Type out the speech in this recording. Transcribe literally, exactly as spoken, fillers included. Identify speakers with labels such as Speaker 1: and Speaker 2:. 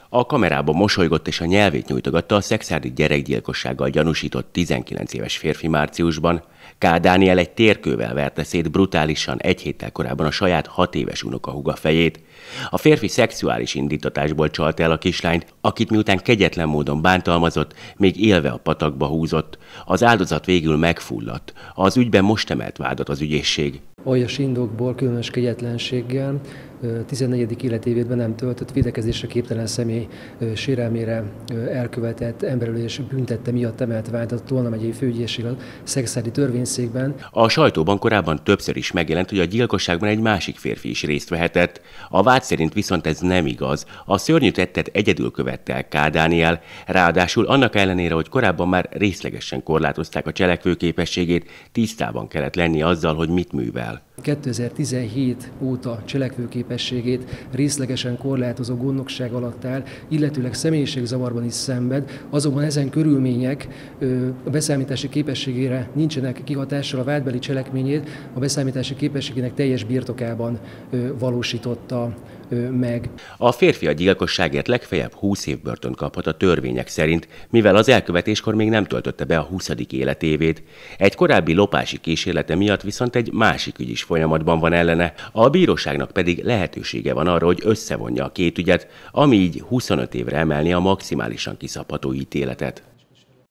Speaker 1: A kamerában mosolygott és a nyelvét nyújtogatta a szekszárdi gyerekgyilkossággal gyanúsított tizenkilenc éves férfi márciusban. K. Dániel egy térkővel verte szét brutálisan egy héttel korábban a saját hat éves unokahúga fejét. A férfi szexuális indítatásból csalta el a kislányt, akit miután kegyetlen módon bántalmazott, még élve a patakba húzott. Az áldozat végül megfulladt. Az ügyben most emelt vádat az ügyészség.
Speaker 2: Aljas indokból, különös kegyetlenséggel tizennegyedik életévében nem töltött, védekezésre képtelen személy sérelmére elkövetett emberölés büntette miatt emelt vádat a Tolna megyei főügyészség a szekszárdi törvényszékben.
Speaker 1: A sajtóban korábban többször is megjelent, hogy a gyilkosságban egy másik férfi is részt vehetett. A vád szerint viszont ez nem igaz. A szörnyű tettet egyedül követte el K. Dániel, ráadásul annak ellenére, hogy korábban már részlegesen korlátozták a cselekvőképességét, tisztában kellett lenni azzal, hogy mit művel.
Speaker 2: kétezer-tizenhét óta cselekvőképességét részlegesen korlátozó gondnokság alatt áll, illetőleg személyiségzavarban is szenved, azonban ezen körülmények a beszámítási képességére nincsenek kihatással, a vádbeli cselekményét a beszámítási képességének teljes birtokában valósította meg.
Speaker 1: A férfi a gyilkosságért legfeljebb húsz év börtönt kaphat a törvények szerint, mivel az elkövetéskor még nem töltötte be a huszadik életévét. Egy korábbi lopási kísérlete miatt viszont egy másik ügy is folyamatban van ellene, a bíróságnak pedig lehetősége van arra, hogy összevonja a két ügyet, ami így huszonöt évre emelni a maximálisan kiszabható ítéletet.